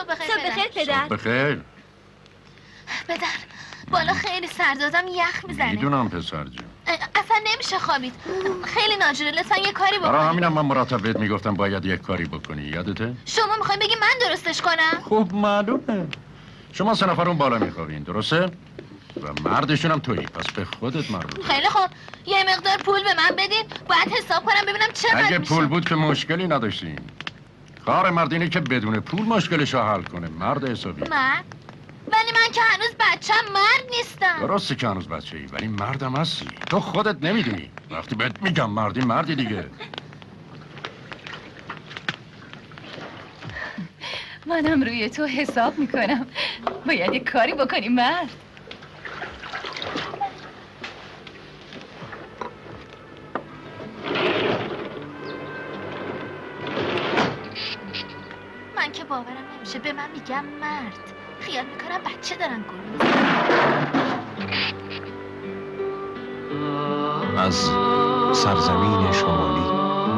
صبح بخیر. صبح بخیر پدر. صبح بخیر. پدر بالا خیلی سرد دادم، یخ میزنه. میدونم پسر جون. اصلا نمیشه خوابید. خیلی ناجوره، لطفا یه کاری بکنی. برای همینم من مرتب بهت میگفتم باید یک کاری بکنی، یادته؟ شما میخواین بگی من درستش کنم؟ خب معلومه. شما 3 نفر اون بالا میخوابین، درسته؟ و مردشون هم تویی، پس به خودت مربوطه. خیلی خوب، یه مقدار پول به من بدین، باید حساب کنم ببینم چقدر میشه. اگه پول بود که مشکلی نداشتین. کار مرد اینه که بدون پول مشکلش رو حل کنه، مرد حسابی. مرد؟ ولی من که هنوز بچم مرد نیستم. درسته که هنوز بچه‌ای، ولی مردم هستی. تو خودت نمیدونی. وقتی بهت میگم مردی دیگه. منم روی تو حساب میکنم. باید یه کاری بکنی مرد. من که باورم نمیشه به من میگم مرد. خیال میکنم بچه دارن گل از سرزمین شمالی.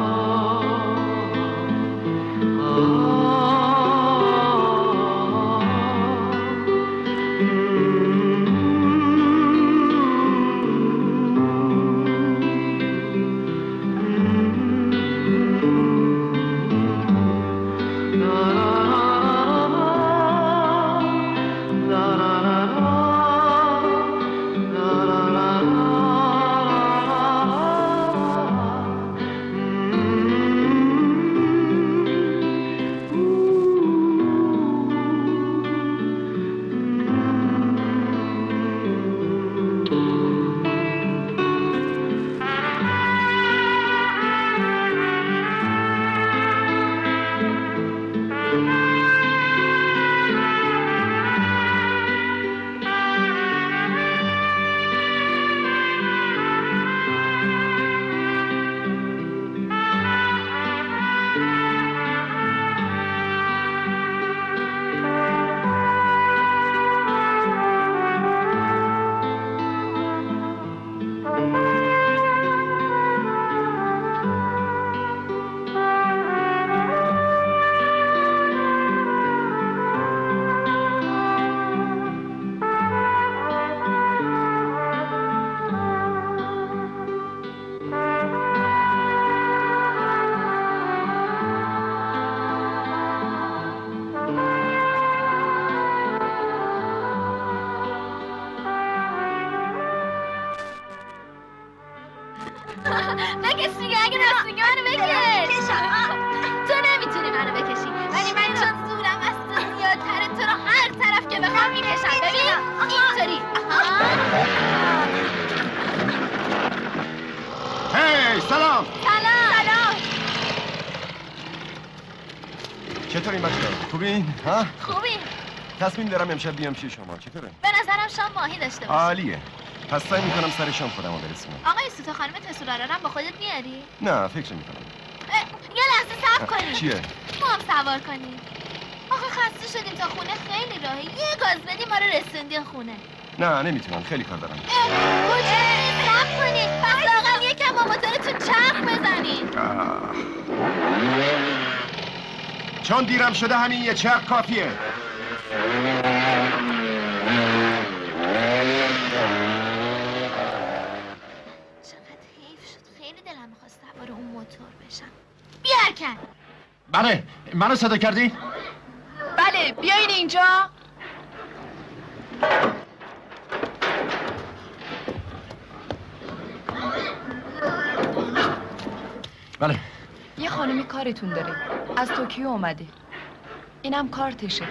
بکش دیگه، اگه دست میگه منو بکش. تو نمیتونی منو بکشی، ولی من چون زورم از تو زیادتره تو رو هر طرف که بخوام میکشم. ببین اینطوری. هی سلام. سلام. چطورین بچه؟ خوبین؟ ها؟ خوبی؟ تصمیم دارم امشب بیام پیش شما. چطوره؟ به نظرم شام ماهی داشته باشه. عالیه. پس سعی میکنم سر شام خودم رو برسونم. آقای سوتا خانم تسولارا رو با خودت میاری؟ نه فکر میکنم. یه لحظه صبر کنی. چیه؟ ما هم سوار کنیم. آخه خسته شدیم تا خونه خیلی راهه. یه گاز بدیم ما رو رسوندین خونه. نه نمیتونم، خیلی کار دارم. کجا صبر کنید. پس لااقل یکم با موتورتون چرخ بزنید. چون دیرم شده همین یه چرخ کافیه. اون موتور بشم. بیارکن. بله، منو صدا کردی؟ بله، بیاین اینجا. بله. یه خانمی کارتون داره. از توکیو اومده. اینم کارتشه.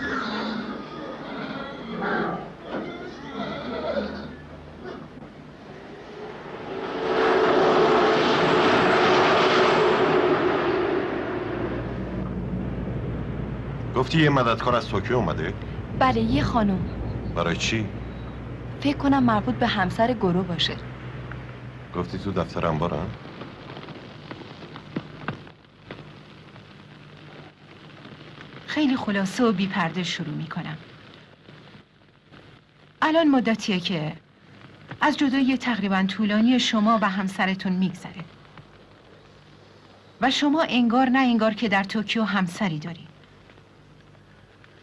گفتی یه مددکار از توکیو اومده؟ بله، یه خانم. برای چی؟ فکر کنم مربوط به همسر گرو باشه. گفتی تو دفتر انبارن؟ خیلی خلاصه و بی پرده شروع می کنم. الان مدتیه که از جدایی تقریبا طولانی شما و همسرتون میگذره و شما انگار نه انگار که در توکیو همسری داری.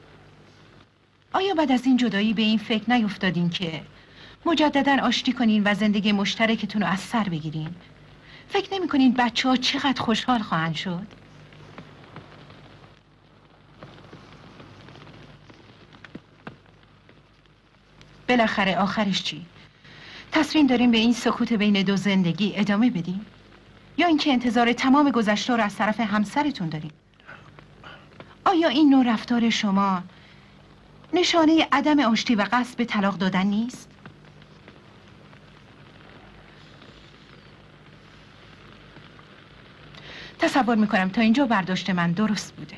آیا بعد از این جدایی به این فکر نیفتادین که مجددا آشتی کنین و زندگی مشترکتون رو از سر بگیرین؟ فکر نمی کنین بچه ها چقدر خوشحال خواهند شد؟ بالاخره آخرش چی؟ تصمیم داریم به این سکوت بین دو زندگی ادامه بدیم؟ یا اینکه انتظار تمام گذشته رو از طرف همسرتون داریم؟ آیا این نوع رفتار شما نشانه عدم آشتی و قصد به طلاق دادن نیست؟ تصور میکنم تا اینجا برداشت من درست بوده.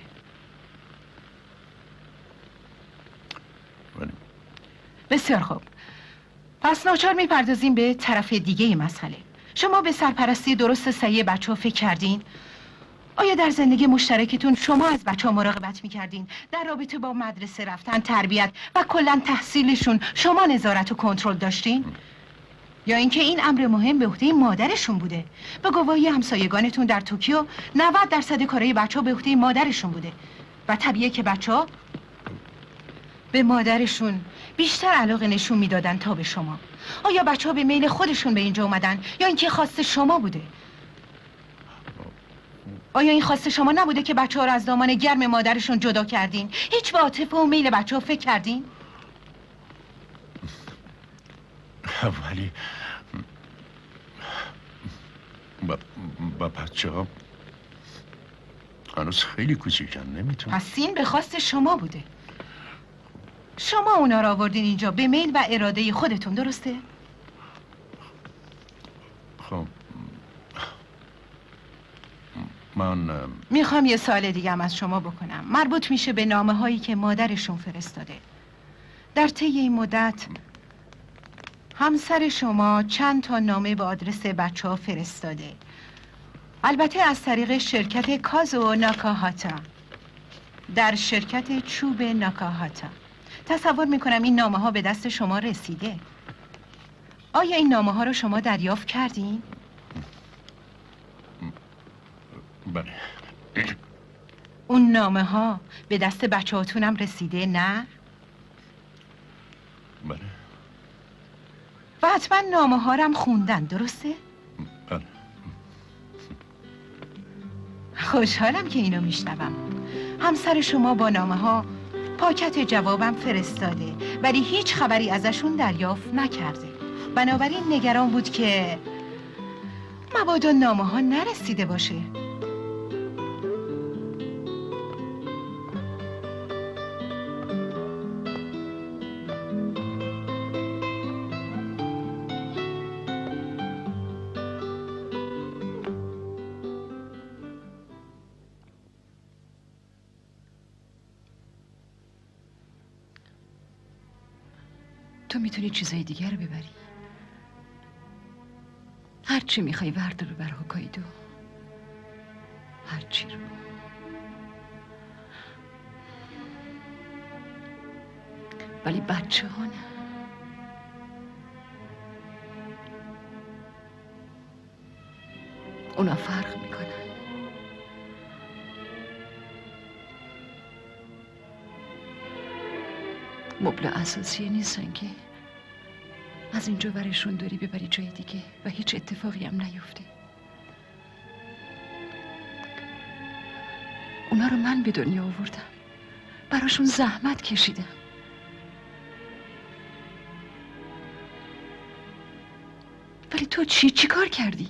بسیار خوب. پس ناچار میپردازیم به طرف دیگه مسئله. شما به سرپرستی درست صحیح بچه ها فکر کردین؟ آیا در زندگی مشترکتون شما از بچه ها مراقبت میکردین؟ در رابطه با مدرسه رفتن، تربیت و کلا تحصیلشون شما نظارت و کنترل داشتین؟ یا اینکه این امر مهم به عهده مادرشون بوده؟ به گواهی همسایگانتون در توکیو 90% کارهای بچه ها به عهده مادرشون بوده و طبیعیه که بچه ها به مادرشون بیشتر علاقه نشون میدادن تا به شما. آیا بچه ها به میل خودشون به اینجا اومدن یا اینکه خواست شما بوده؟ آیا این خواست شما نبوده که بچه ها رو از دامان گرم مادرشون جدا کردین؟ هیچ به عاطفه و میل بچه ها فکر کردین؟ ولی با بچه ها هنوز خیلی کوچیکن، نمیتونم. پس این به خواست شما بوده. شما اونا رو آوردین اینجا به میل و اراده خودتون، درسته؟ خب من میخوام یه سوال دیگه هم از شما بکنم، مربوط میشه به نامه هایی که مادرشون فرستاده. در طی این مدت همسر شما چند تا نامه به آدرس بچه ها فرستاده، البته از طریق شرکت کازو ناکاهاتا در شرکت چوب ناکاهاتا. تصور میکنم این نامه ها به دست شما رسیده. آیا این نامه ها رو شما دریافت کردین؟ بله. اون نامه ها به دست بچه هاتونم رسیده، نه؟ بله. و حتما نامه ها رم خوندن، درسته؟ بله. خوشحالم که اینو میشنوم. همسر شما با نامه ها پاکت جوابم فرستاده ولی هیچ خبری ازشون دریافت نکرده. بنابراین نگران بود که مبادا نامه ها نرسیده باشه. تو میتونی چیزای دیگر رو ببری. هر چی میخوای وردار رو بر هوکایدو. هر چی رو. ولی بچه ها نه. اونا فرق میکنن. مبل اساسی نیستن که از اینجا برشون داری ببری جای دیگه و هیچ اتفاقی هم نیفته. اونا رو من به دنیا آوردم، براشون زحمت کشیدم. ولی تو چی کار کردی؟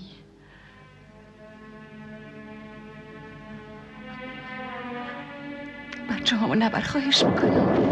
بچه هامو نبر، خواهش میکنم.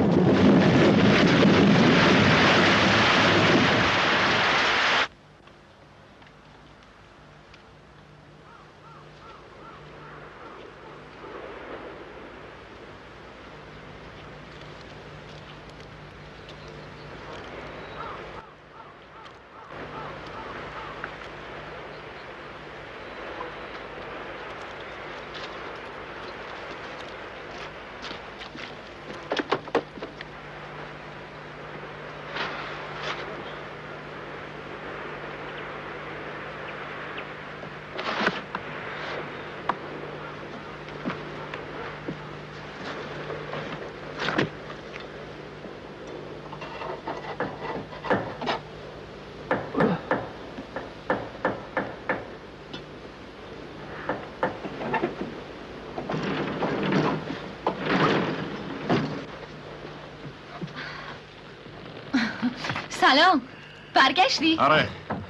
سلام. برگشتی؟ آره.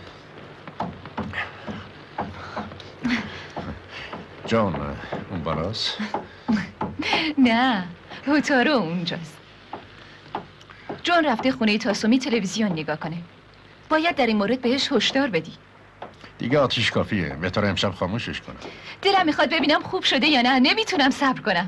جان اون بالاست؟ نه، هوتارو اونجاست. جون رفته خونه تاسومی تلویزیون نگاه کنه. باید در این مورد بهش هشدار بدی. دیگه آتیش کافیه. بهتره امشب خاموشش کنم. دلم میخواد ببینم خوب شده یا نه. نمیتونم صبر کنم.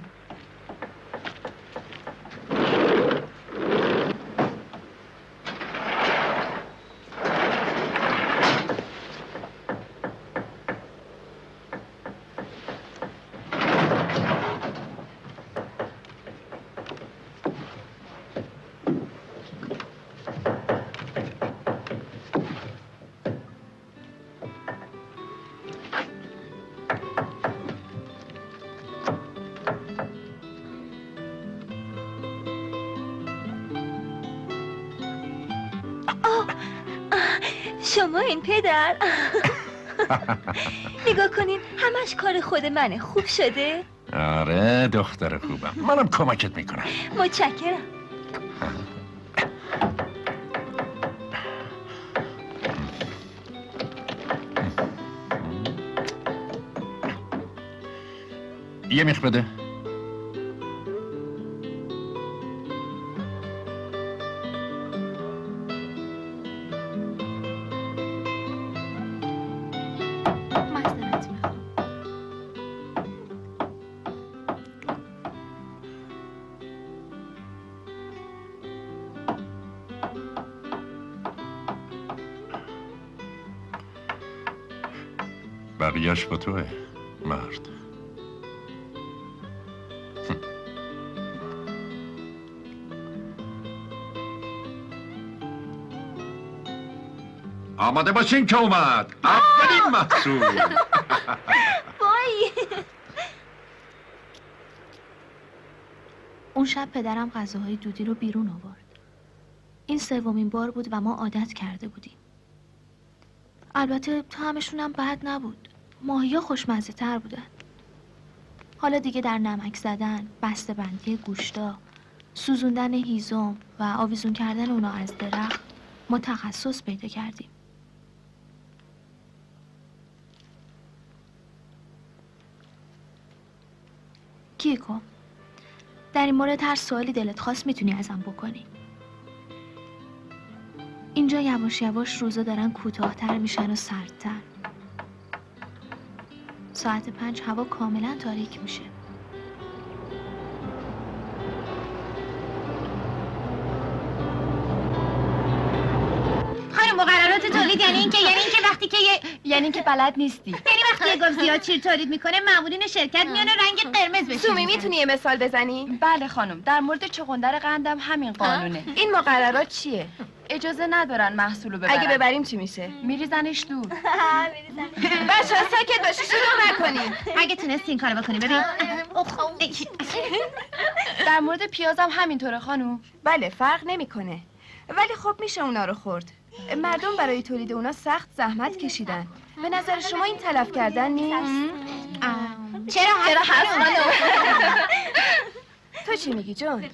شما این پدر نگاه کنین همش کار خود منه. خوب شده؟ آره دختر خوبم. منم کمکت میکنم. متشکرم. یه میخ بده. بقیهش با توه مرد. آماده باشین که اومد اولین محصول. وای اون شب پدرم غذاهای دودی رو بیرون آورد. این سومین بار بود و ما عادت کرده بودیم. البته طعمشون هم بد نبود. ماهی‌ها خوشمزه تر بودن. حالا دیگه در نمک زدن، بسته بندی گوشتا، سوزوندن هیزم و آویزون کردن اونا از درخت ما تخصص پیدا کردیم. کیکو، در این مورد هر سوالی دلت خواست میتونی ازم بکنی. اینجا یواش یواش روزا دارن کوتاه‌تر میشن و سردتر. ساعت 5 هوا کاملا تاریک میشه. خانم مقررات تولید یعنی اینکه وقتی که یعنی که بلد نیستی. یعنی وقتی یه گاو زیاد شیر تولید میکنه مامورین شرکت میان و رنگ قرمز بشه. سومی میتونی یه مثال بزنی؟ بله خانم، در مورد چغندر قندم همین قانونه. این مقررات چیه؟ اجازه ندارن محصولو ببرن. اگه ببریم چی میشه؟ میریزنش دور. بچه‌ها ساکت باشی، شروع نکنین. اگه تونستی این کارو بکنی ببین. در مورد پیازم همینطوره خانم. بله فرق نمیکنه. ولی خب میشه اونا رو خورد. مردم برای تولید اونا سخت زحمت کشیدن. به نظر شما این تلف کردن نیست؟ چرا هست تو چی میگی جون؟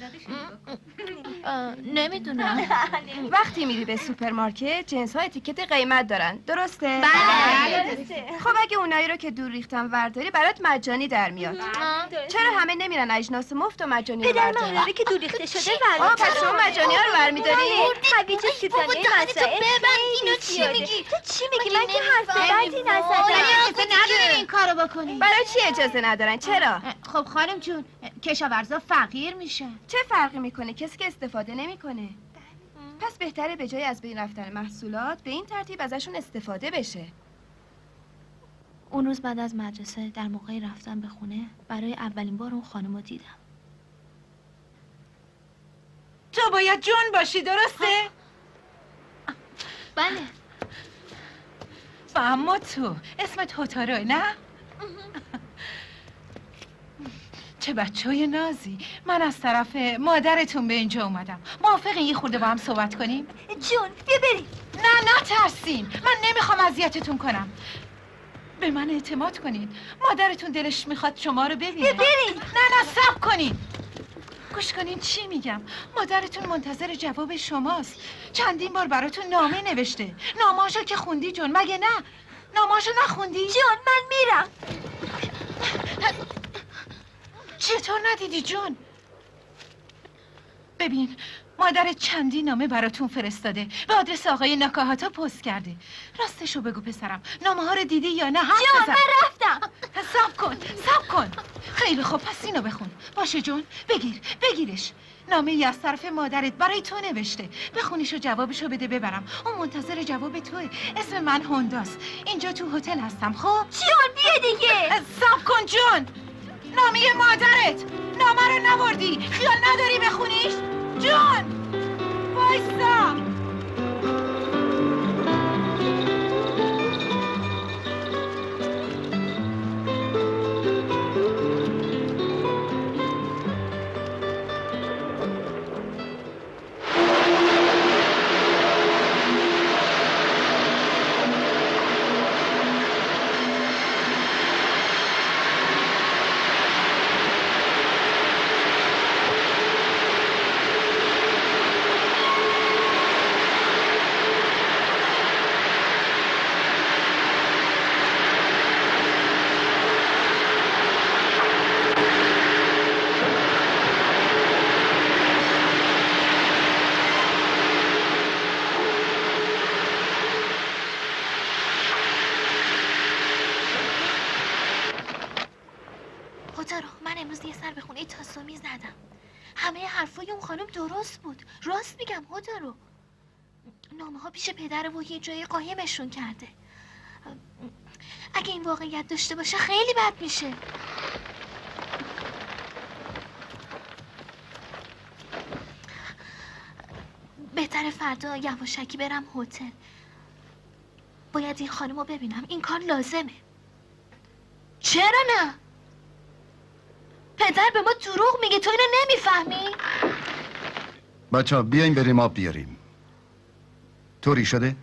نمیدونم. وقتی میری به سوپرمارکت جنس ها اتیکت قیمت دارن، درسته؟ بله. خب اگه اونایی رو که دور ریختن ورداری برات مجانی در میاد. چرا همه نمیرن اجناس مفت و مجانی رو پدر بردارن؟ مهراره که دور ریخته شده برمی‌داره. پس شما مجانی ها رو برمیداری؟ هویج سوزانه مسائل اینو چی میگی؟ تو چی میگی؟ من که حرف بدی نزدم. اجازه ندارین این کارو بکنی. برای چی اجازه ندارن؟ چرا؟ خب خانم جون کشاورزا فقیر میشن. چه فرقی میکنه کسی که استفاده نمیکنه؟ پس بهتره به جای از بین رفتن محصولات به این ترتیب ازشون استفاده بشه. اون روز بعد از مدرسه در موقع رفتن به خونه برای اولین بار اون خانمو دیدم. تو باید جون باشی، درسته؟ بله. و اما تو اسمت هوتارو نه؟ چه بچه‌های نازی. من از طرف مادرتون به اینجا اومدم. موافقین یه خورده با هم صحبت کنیم؟ جون بیا بریم. نه ترسین. من نمیخوام اذیتتون کنم. به من اعتماد کنین. مادرتون دلش میخواد شما رو ببینه. بریم. نه صبر کنین. گوش کنین چی میگم. مادرتون منتظر جواب شماست. چندین بار براتون نامه نوشته. نامه‌هاشو که خوندی جون، مگه نه؟ نامه‌هاشو نخوندی؟ جون من میرم. چطور ندیدی جون؟ ببین مادرت چندین نامه براتون فرستاده، به آدرس آقای ناکاهاتا پست کرده. راستشو بگو پسرم، نامه ها رو دیدی یا نه؟ حرف جون بزن. من رفتم. صبر کن. خیلی خوب، پس اینو بخون. باشه جون، بگیرش. نامه ای از طرف مادرت برای تو نوشته. بخونیش و جوابشو بده ببرم. اون منتظر جواب توه. اسم من هونداست. اینجا تو هتل هستم. خب جون بیا دیگه. صبر کن جون. نامه مادرت. نامه رو نبردی. خیال نداری بخونیش؟ جون وایسا. من امروز یه سر به خونه تاسومی زدم. همه حرفای اون خانم درست بود. راست میگم هوتارو. نامه ها پیش پدر و یه جای قایمشون کرده. اگه این واقعیت داشته باشه خیلی بد میشه. بهتره فردا یواشکی برم هتل. باید این خانم رو ببینم. این کار لازمه. چرا نه؟ پدر به ما دروغ میگه، تو اینو نمیفهمی؟ بچه‌ها بیاین بریم آب بیاریم. طوری شده؟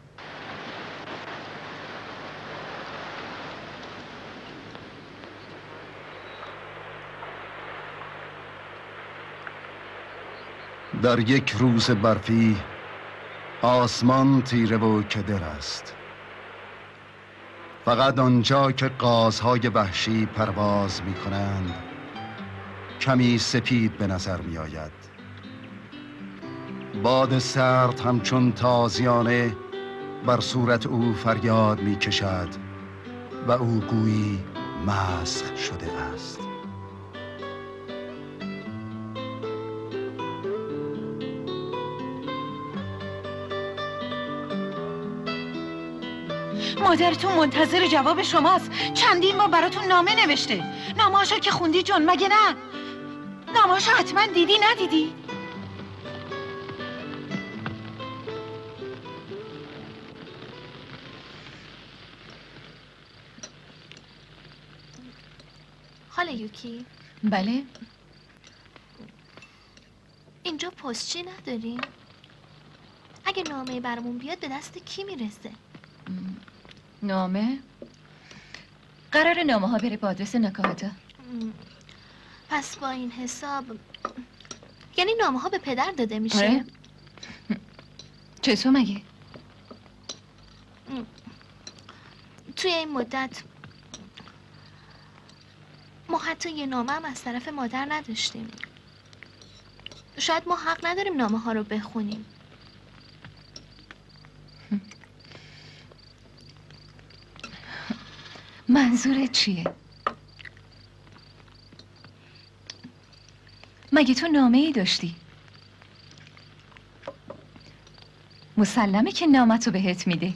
در یک روز برفی آسمان تیره و کدر است. فقط آنجا که قازهای وحشی پرواز می کنند کمی سپید به نظر می آید. باد سرد همچون تازیانه بر صورت او فریاد می کشد و او گویی مسخ شده است. مادرتون منتظر جواب شماست. چندین ما براتون نامه نوشته. نامه‌هاشو که خوندی جون، مگه نه؟ نامه‌هاشو حتما دیدی ندیدی؟ خاله یوکی. بله؟ اینجا پستچی نداریم؟ اگه نامه برامون بیاد به دست کی میرسه؟ نامه؟ قرار نامه ها بره به آدرس ناکاهاتا. پس با این حساب یعنی نامه ها به پدر داده میشه؟ آره؟ چطور مگه؟ توی این مدت ما حتی یه نامه هم از طرف مادر نداشتیم. شاید ما حق نداریم نامه ها رو بخونیم. منظورت چیه؟ مگه تو نامه ای داشتی؟ مسلمه که نامه تو بهت میده.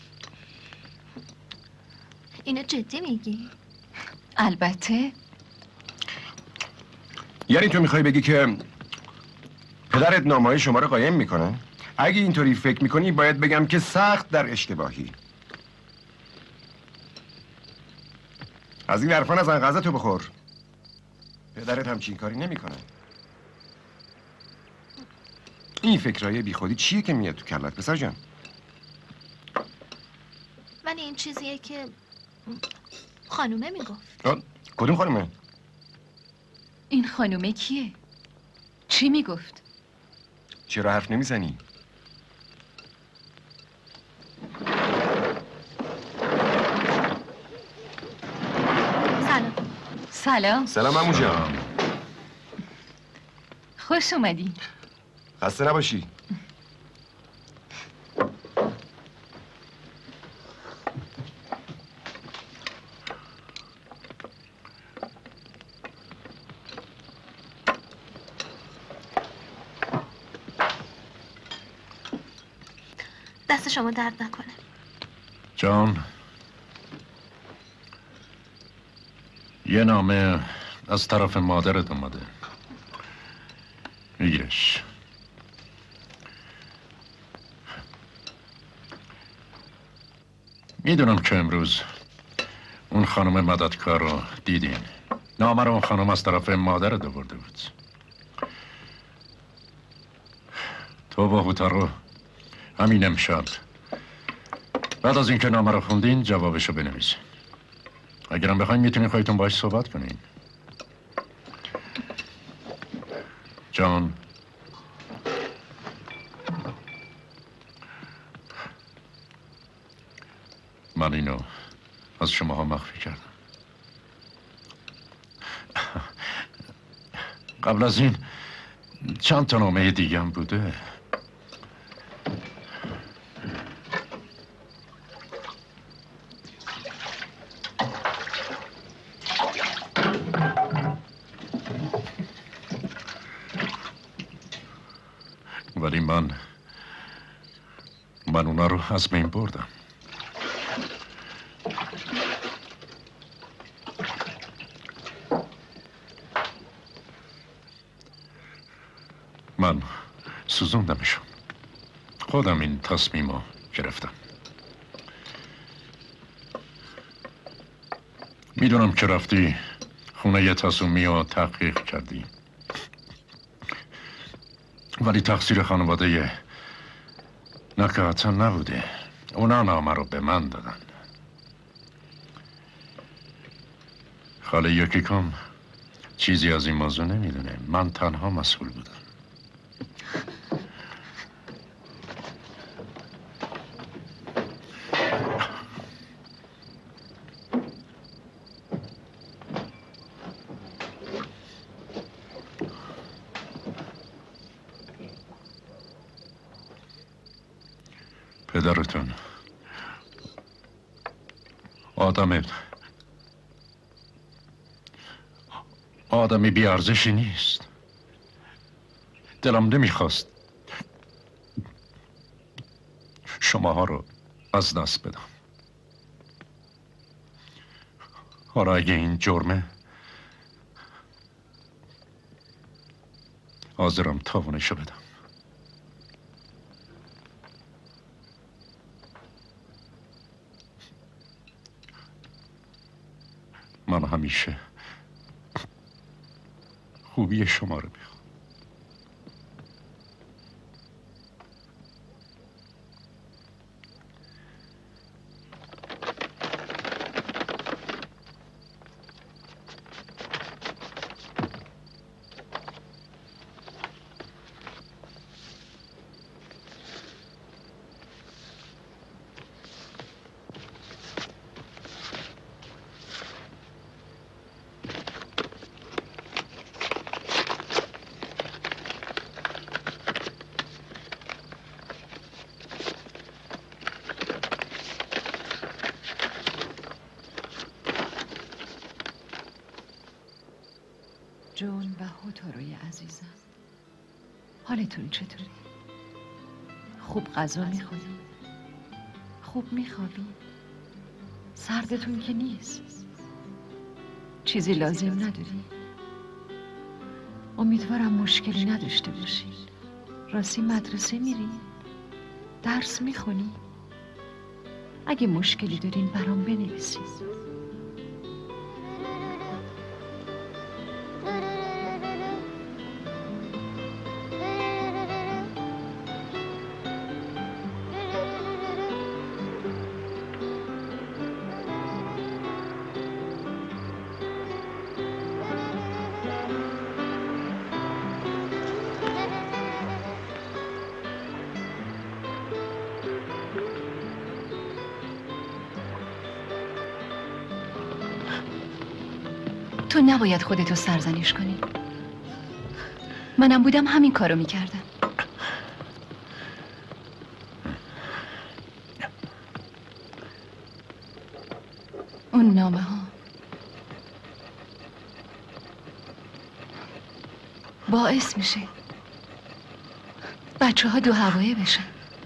اینو جدی میگی؟ البته. یعنی تو میخوای بگی که پدرت نامه‌های شما رو قایم میکنه؟ اگه اینطوری فکر میکنی باید بگم که سخت در اشتباهی. از این حرفا نزن، غذا تو بخور. پدرت همچین کاری نمیکنه. این فکرای بی خودی چیه که میاد تو کلت پسر جان؟ ولی این چیزیه که خانومه میگفت. کدوم خانومه؟ این خانومه کیه؟ چی میگفت؟ چرا حرف نمیزنی؟ سلام. سلام عمو جان. خوش اومدی. خسته نباشی. دست شما درد نکنه. جان، یه نامه از طرف مادرت اومده. میگیرش. میدونم که امروز اون خانم مددکار رو دیدین. نامه رو اون خانم از طرف مادرت آورده بود. تو با هوتارو همین امشب بعد از اینکه نامه رو خوندین جوابشو بنویسین. اگرم بخواین میتونین خودتون باهاش صحبت کنین. جان، من اینو از شماها مخفی کردم. قبل از این چند تا نامه دیگه هم بوده. ولی من اونا رو از بین بردم. من سوزوندمشون. خودم این تصمیم رو گرفتم. میدونم که رفتی خونه تصومی رو تحقیق کردی، ولی تقصیر خانواده نکاتا نبوده. اونا نامه رو به من دادن. خاله یوکیکوم چیزی از این موضوع نمیدونه. من تنها مسئول بودم. پدرتون آدمی بیارزشی نیست. دلم نمیخواست شماها رو از دست بدم. حالا اگه این جرمه، حاضرم تاوانشو بدم. من همیشه خوبی شما رو میخوام. جون و هوتاروی عزیزم، حالتون چطوری؟ خوب غذا میخورید؟ خوب میخوابید؟ سردتون که نیست؟ چیزی لازم نداری؟ امیدوارم مشکلی نداشته باشید. راستی مدرسه میری؟ درس میخونی؟ اگه مشکلی دارین برام بنویسید. تو نباید خودتو سرزنش کنی. منم بودم همین کارو میکردم. اون نامه ها باعث میشه بچه ها دو هوایه بشن.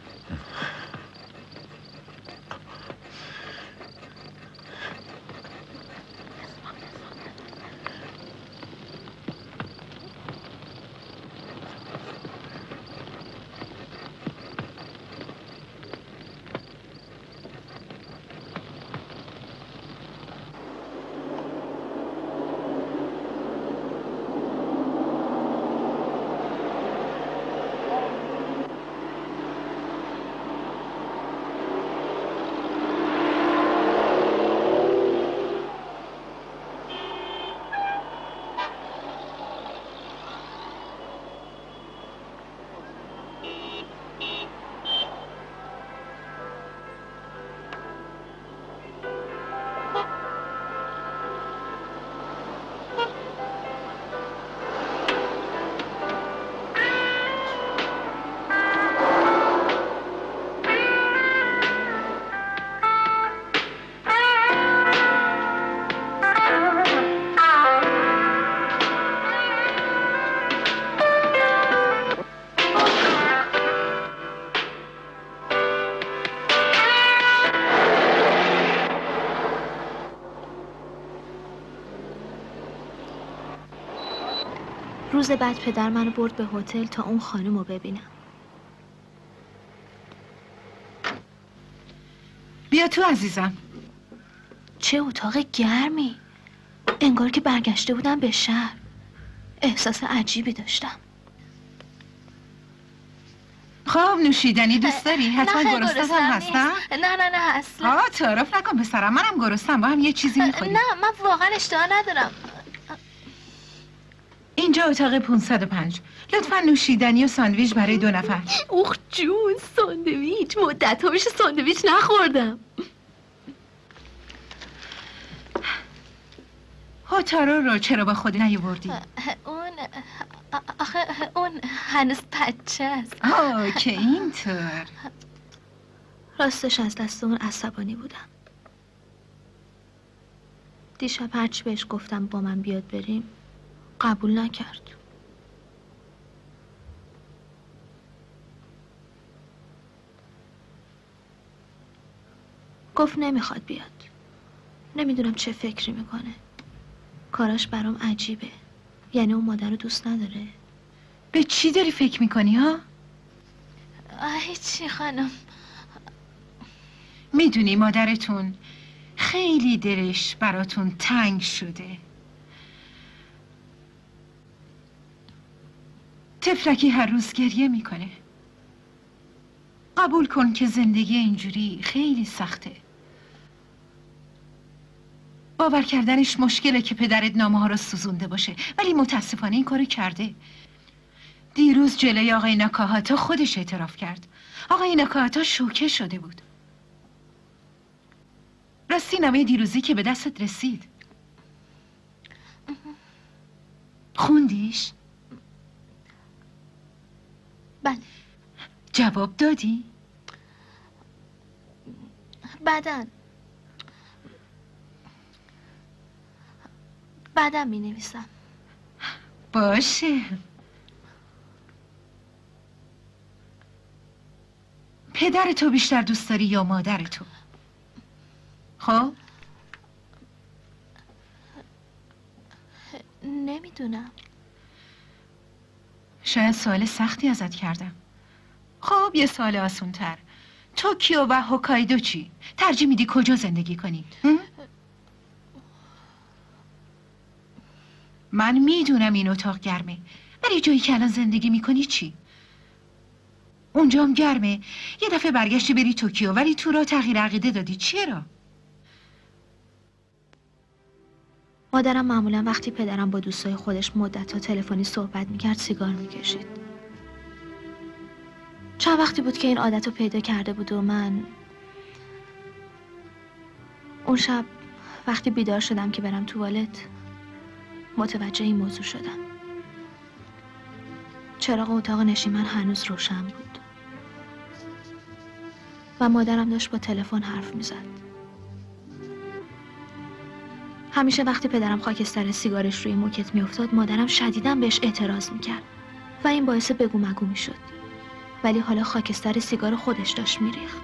روز بعد پدر منو برد به هتل تا اون خانم رو ببینم. بیا تو عزیزم. چه اتاق گرمی. انگار که برگشته بودم به شهر. احساس عجیبی داشتم. خب نوشیدنی دوست داری؟ حتما گرسنه هم هستم؟ نه اصلا. تعارف نکن پسرم، منم گرسنم، با هم یه چیزی میخوریم. نه من واقعا اشتها ندارم. اینجا اتاق 505. لطفا نوشیدنی و ساندویچ برای 2 نفر. اوه جون، ساندویچ. مدت ها میشه ساندویچ نخوردم. هوتارو رو چرا با خود نیاوردی؟ اون هنوز بچه است. که اینطور. راستش از دست اون عصبانی بودم. دیشب هرچی بهش گفتم با من بیاد بریم قبول نکرد. گفت نمیخواد بیاد. نمیدونم چه فکری میکنه. کاراش برام عجیبه. یعنی اون مادر رو دوست نداره. به چی داری فکر میکنی ها؟ هیچی خانم. میدونی مادرتون خیلی دلش براتون تنگ شده. طفلکی هر روز گریه میکنه. قبول کن که زندگی اینجوری خیلی سخته. باور کردنش مشکله که پدرت نامه ها رو سوزونده باشه، ولی متاسفانه این کارو کرده. دیروز جلوی آقای ناکاهاتا خودش اعتراف کرد. آقای ناکاهاتا شوکه شده بود. راستی نامه دیروزی که به دستت رسید خوندیش؟ بله. جواب دادی؟ بعدم می نویسم. باشه. پدر تو بیشتر دوست داری یا مادر تو؟ خب؟ نمیدونم. شاید سوال سختی ازت کردم. خب یه سوال آسون‌تر. توکیو و هوکایدو چی؟ ترجیح میدی کجا زندگی کنی؟ من میدونم این اتاق گرمه، ولی جایی که الان زندگی میکنی چی؟ اونجا هم گرمه. یه دفعه برگشتی بری توکیو ولی تو را تغییر عقیده دادی. چرا؟ مادرم معمولا وقتی پدرم با دوستای خودش مدت‌ها تلفنی صحبت میکرد سیگار میکشید. چند وقتی بود که این عادت رو پیدا کرده بود و من اون شب وقتی بیدار شدم که برم توالت متوجه این موضوع شدم. چراغ اتاق نشیمن هنوز روشن بود و مادرم داشت با تلفن حرف میزد. همیشه وقتی پدرم خاکستر سیگارش روی موکت میافتاد مادرم شدیداً بهش اعتراض میکرد و این باعث بگو مگو میشد. ولی حالا خاکستر سیگار خودش داشت میریخت.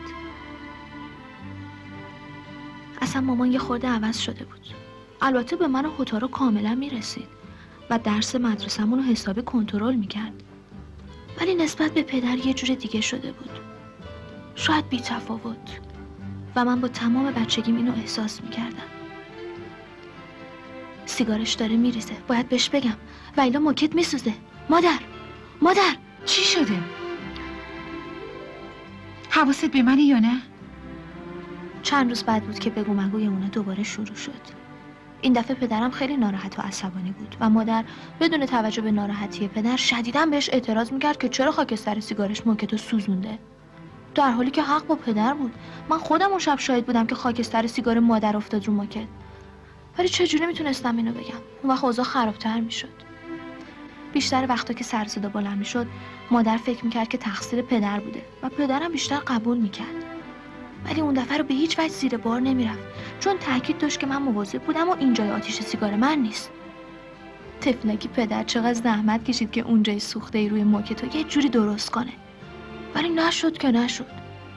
اصلا مامان یه خورده عوض شده بود. البته به من و هوتارو کاملا میرسید و درس مدرسمون رو حسابی کنترل میکرد، ولی نسبت به پدر یه جور دیگه شده بود، شاید بی تفاوت، و من با تمام بچگیم اینو احساس میکردم. سیگارش داره میریزه، باید بهش بگم و الا موکت میسوزه. مادر چی شده؟ حواست به منه یا نه؟ چند روز بعد بود که بگو مگوی اونا دوباره شروع شد. این دفعه پدرم خیلی ناراحت و عصبانی بود و مادر بدون توجه به ناراحتی پدر شدیداً بهش اعتراض میکرد که چرا خاکستر سیگارش موکتو سوزونده، در حالی که حق با پدر بود. من خودم اون شب شاهد بودم که خاکستر سیگار مادر افتاد رو موکت، ولی چجوری میتونستم اینو بگم؟ اون وقت اوضاع خرابتر میشد. بیشتر وقتا که سر صدا بلند میشد مادر فکر میکرد که تقصیر پدر بوده و پدرم بیشتر قبول میکرد، ولی اون دفعه رو به هیچ وجه زیر بار نمیرفت، چون تاکید داشت که من مواظب بودم و اینجای آتیش سیگار من نیست. تفنکی پدر چقدر زحمت کشید که اونجای سوخته ای روی موکتو یه جوری درست کنه، ولی نشد که نشد.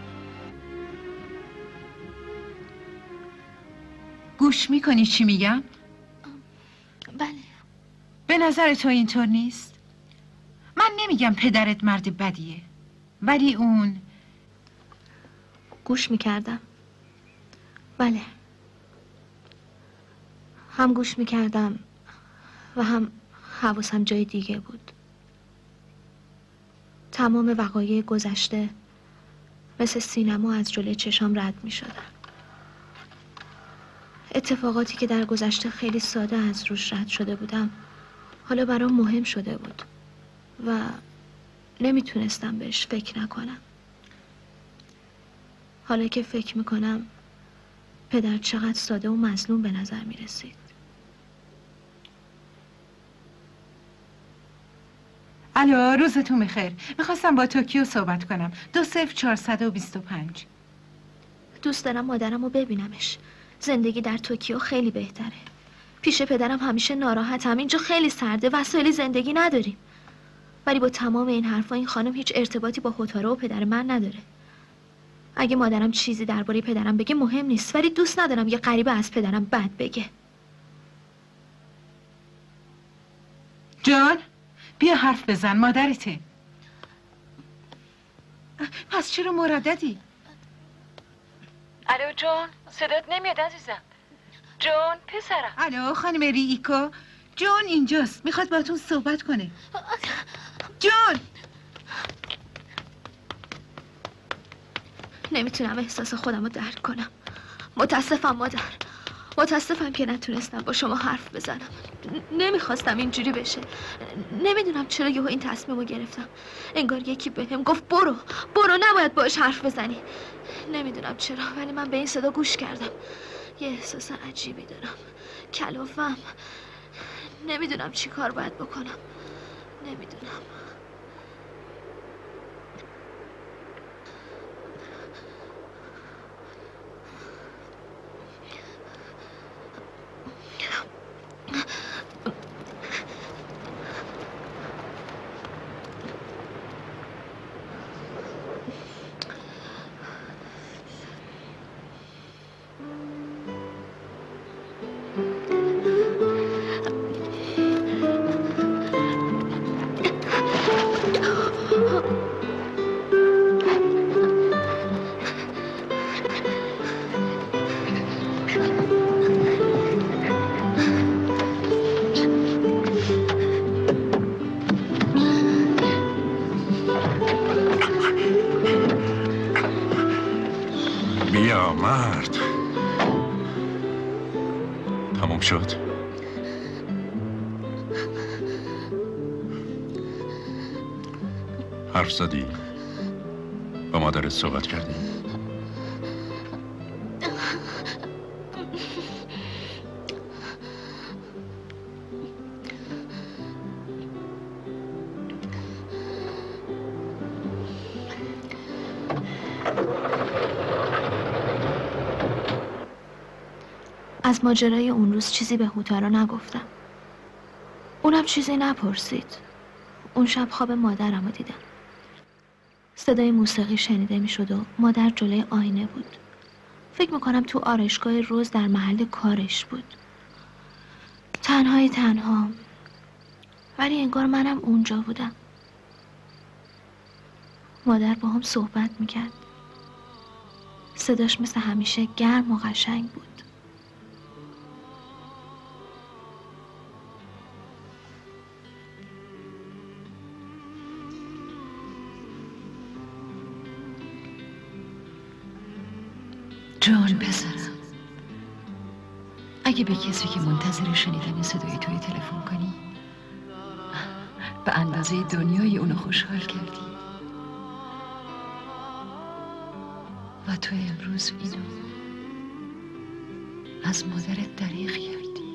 گوش میکنی چی میگم؟ بله. به نظر تو اینطور نیست؟ من نمیگم پدرت مرد بدیه، ولی اون گوش میکردم. بله، هم گوش میکردم و هم حواسم جای دیگه بود. تمام وقایع گذشته مثل سینما از جلوی چشام رد میشدن. اتفاقاتی که در گذشته خیلی ساده از روش رد شده بودم حالا برام مهم شده بود و نمیتونستم بهش فکر نکنم. حالا که فکر میکنم پدر چقدر ساده و مظلوم به نظر میرسید. الو، روزتون بخیر. میخواستم با توکیو صحبت کنم. 20425. دوست دارم مادرم رو ببینمش. زندگی در توکیو خیلی بهتره. پیش پدرم همیشه ناراحتم، اینجا خیلی سرده، وسایل زندگی نداریم. ولی با تمام این حرفا این خانم هیچ ارتباطی با هوتارو و پدر من نداره. اگه مادرم چیزی درباره پدرم بگه مهم نیست، ولی دوست ندارم یه غریبه از پدرم بد بگه. جان، بیا حرف بزن، مادرته. پس چرا مرددی؟ الو جون، صدات نمیاد عزیزم. جون پسرم. الو خانم رییکو، جون اینجاست، میخواد باتون صحبت کنه. جون، نمیتونم احساس خودم رو درک کنم. متاسفم مادر، متاسفم که نتونستم با شما حرف بزنم. نمیخواستم اینجوری بشه. نمیدونم چرا یهو این تصمیم رو گرفتم. انگار یکی بهم گفت برو نباید باش حرف بزنی. نمیدونم چرا ولی من به این صدا گوش کردم. یه احساس عجیبی دارم، کلافم. نمیدونم چی کار باید بکنم. نمیدونم. بیا مرد. تموم شد. حرف زدی؟ با مادرت صحبت کردی؟ از ماجرای اون روز چیزی به هوتارو نگفتم. اونم چیزی نپرسید. اون شب خواب مادرم رو دیدم. صدای موسیقی شنیده می شد و مادر جلوی آینه بود. فکر میکنم تو آرایشگاه روز در محل کارش بود. تنها ولی انگار منم اونجا بودم. مادر با هم صحبت میکرد. صداش مثل همیشه گرم و قشنگ بود. جان پسرم، اگه به کسی که منتظر شنیدن صدای توی تلفن کنی، به اندازه دنیای اونو خوشحال کردی و تو امروز اینو از مادرت دریغ کردی.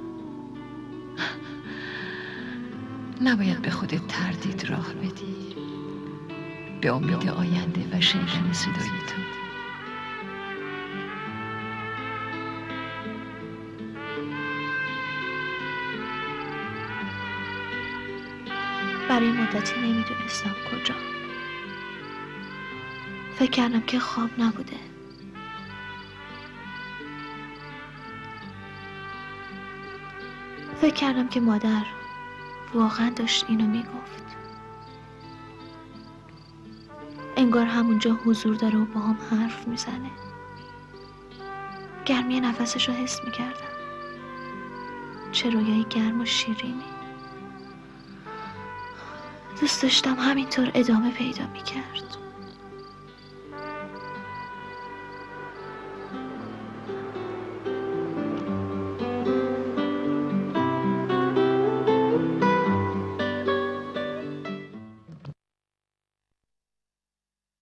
نباید به خودت تردید راه بدی، به امید آینده و شنیدن صدای تو. برای مدتی نمیدونستم کجا. فکر کردم که خواب نبوده. فکر کردم که مادر واقعا داشت اینو میگفت. انگار همونجا حضور داره و با هم حرف میزنه. گرمی نفسش رو حس میکردم. چه رویای گرم و شیرینی. دوست داشتم همینطور ادامه پیدا میکرد.